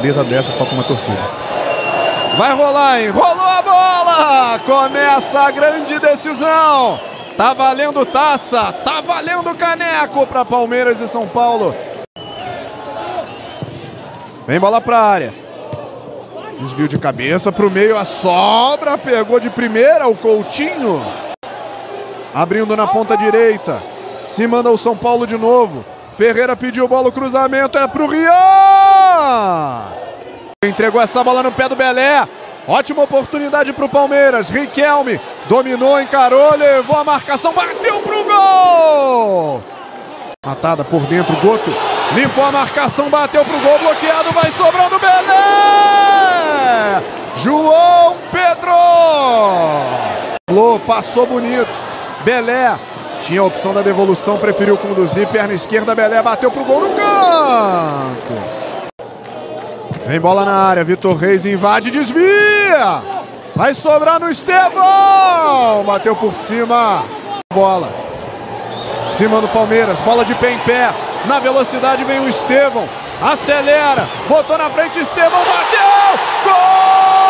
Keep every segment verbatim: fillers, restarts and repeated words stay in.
Beleza dessa só com uma torcida. Vai rolar, hein? Rolou a bola! Começa a grande decisão. Tá valendo taça, tá valendo caneco para Palmeiras e São Paulo. Vem bola pra área. Desvio de cabeça pro meio, a sobra. Pegou de primeira o Coutinho. Abrindo na ponta direita. Se manda o São Paulo de novo. Ferreira pediu bola, o cruzamento é pro Rian. Entregou essa bola no pé do Belé. Ótima oportunidade pro Palmeiras. Riquelme dominou, encarou, levou a marcação, bateu pro gol. Matada por dentro, Goto limpou a marcação, bateu pro gol, bloqueado, vai sobrando Belé. João Pedro. Passou bonito. Belé tinha a opção da devolução, preferiu conduzir, perna esquerda, Belé bateu pro gol no canto. Vem bola na área, Vitor Reis invade, desvia. Vai sobrar no Estevão. Bateu por cima. Bola. Cima do Palmeiras, bola de pé em pé. Na velocidade vem o Estevão. Acelera, botou na frente, Estevão bateu. Gol!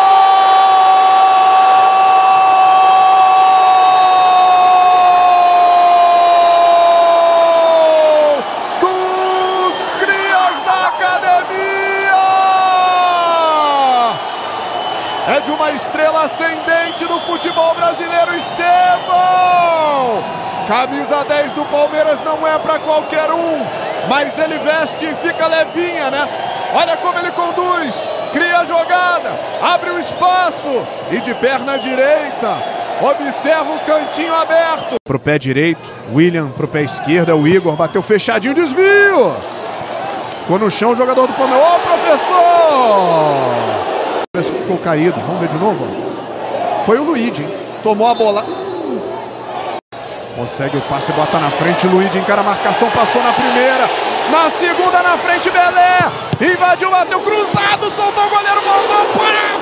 É de uma estrela ascendente do futebol brasileiro, Estevão! Camisa dez do Palmeiras não é para qualquer um, mas ele veste e fica levinha, né? Olha como ele conduz, cria a jogada, abre o espaço e de perna direita, observa o cantinho aberto. Pro pé direito, William, pro pé esquerdo é o Igor, bateu fechadinho, desvio! Ficou no chão o jogador do Palmeiras, ô professor! Parece que ficou caído. Vamos ver de novo. Foi o Luigi, hein? Tomou a bola. Consegue o passe, bota na frente. Luigi encara a marcação, passou na primeira. Na segunda, na frente, Belé. Invadiu, bateu cruzado, soltou o goleiro, voltou para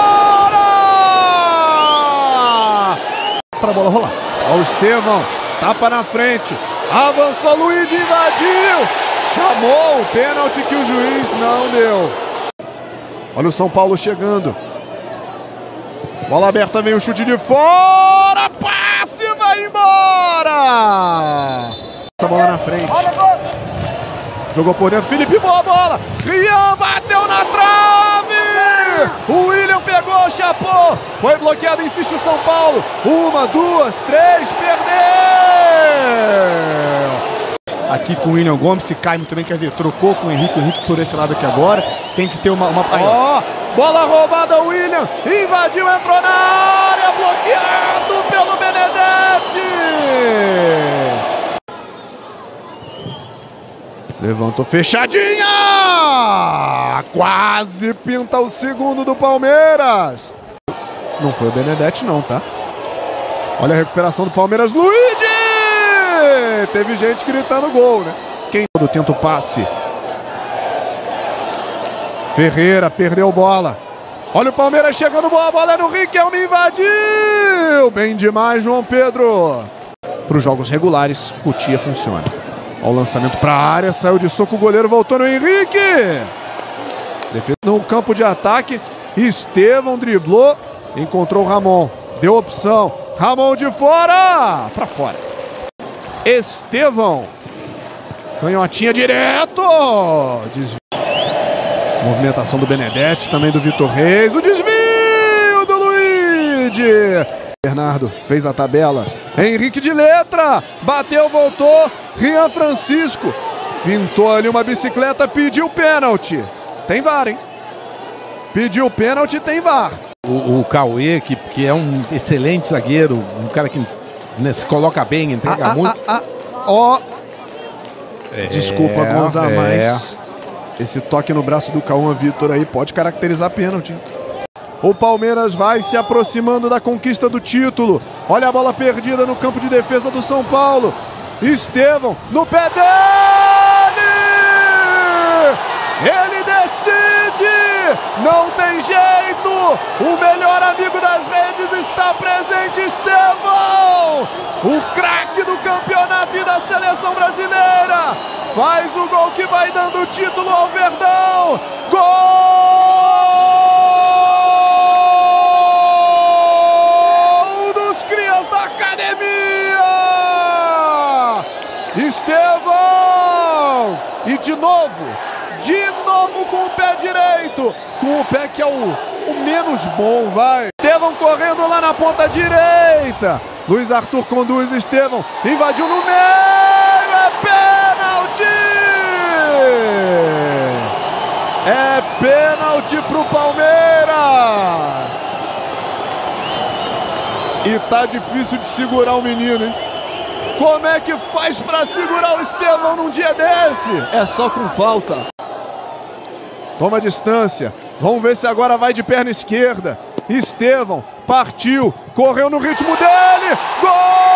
fora. Para a bola rolar. Olha o Estevão. Tapa na frente. Avançou, Luigi invadiu. Chamou o pênalti que o juiz não deu. Olha o São Paulo chegando. Bola aberta, vem o chute de fora. Passe, vai embora. Essa bola na frente. Jogou por dentro, Felipe, boa bola. Rian bateu na trave. O William pegou, chapou. Foi bloqueado, insiste o São Paulo. Uma, duas, três, perdeu. Aqui com o William Gomes, se cai muito bem, quer dizer, trocou com o Henrique, o Henrique por esse lado aqui agora, tem que ter uma... uma... Ó, oh, bola roubada, William, invadiu, entrou na área, bloqueado pelo Benedetti! Levantou fechadinha! Quase pinta o segundo do Palmeiras! Não foi o Benedetti não, tá? Olha a recuperação do Palmeiras, Luigi! Teve gente gritando gol, né? Quem tenta o passe? Ferreira perdeu bola. Olha o Palmeiras chegando, boa bola no Riquelme, invadiu! Bem demais, João Pedro. Para os jogos regulares, Cotia funciona. Olha o lançamento para a área, saiu de soco, o goleiro voltou no Henrique. Defesa no campo de ataque. Estevão driblou, encontrou o Ramon. Deu opção. Ramon de fora! Para fora. Estevão. Canhotinha direto. Desvio. Movimentação do Benedetti, também do Vitor Reis. O desvio do Luigi. Bernardo fez a tabela. Henrique de letra. Bateu, voltou. Rian Francisco. Fintou ali uma bicicleta, pediu pênalti. Tem V A R, hein? Pediu pênalti, tem V A R. O, o Cauê, que, que é um excelente zagueiro, um cara que né, se coloca bem, entrega ah, muito. Ah, ah, ah. Ó. É, Desculpa, Gonza, é. mas esse toque no braço do Cauã Vitor aí pode caracterizar pênalti. O Palmeiras vai se aproximando da conquista do título. Olha a bola perdida no campo de defesa do São Paulo. Estevão no pé dele! Ele decide! Não tem jeito! O melhor amigo das redes está presente, Estevão! O craque do campeonato e da seleção brasileira! Faz o gol que vai dando o título ao Verdão! Gol! de novo, de novo com o pé direito, com o pé que é o, o menos bom, vai. Estevão correndo lá na ponta direita. Luiz Arthur conduz, Estevão invadiu no meio, é pênalti! É pênalti pro Palmeiras! E tá difícil de segurar o menino, hein? Como é que faz pra segurar o Estevão num dia desse? É só com falta. Toma distância. Vamos ver se agora vai de perna esquerda. Estevão partiu, correu no ritmo dele. Gol!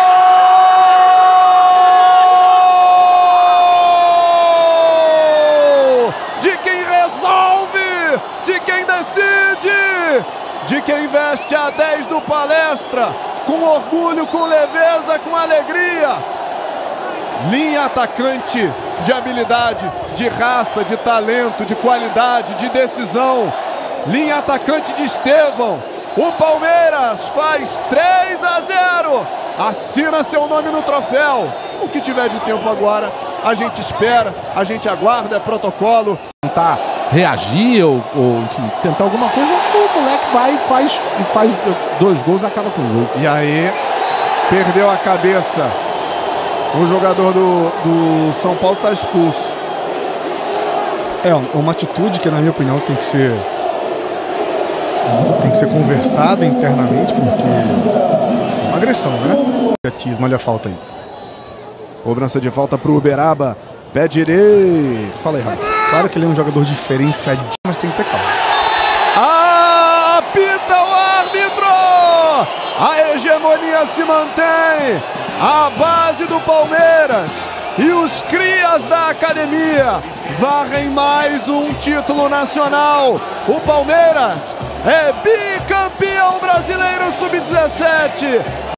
De quem resolve, de quem decide, de quem veste a dez do Palestra, com orgulho, com leveza, com alegria. Linha atacante de habilidade, de raça, de talento, de qualidade, de decisão. Linha atacante de Estevão. O Palmeiras faz três a zero. Assina seu nome no troféu. O que tiver de tempo agora, a gente espera, a gente aguarda, é protocolo. Tentar reagir ou, ou enfim, tentar alguma coisa, o moleque vai e faz, e faz dois gols, acaba com o jogo. E aí, perdeu a cabeça. O jogador do, do São Paulo está expulso. É uma atitude que, na minha opinião, tem que ser tem que ser conversada internamente, porque é uma agressão, né? Olha a falta aí. Cobrança de falta pro Uberaba. Pé direito. Fala aí, Rafa. Claro que ele é um jogador diferenciadinho, mas tem que ter calma. Apita o árbitro! A hegemonia se mantém. A base do Palmeiras e os crias da academia varrem mais um título nacional. O Palmeiras é bicampeão brasileiro sub dezessete.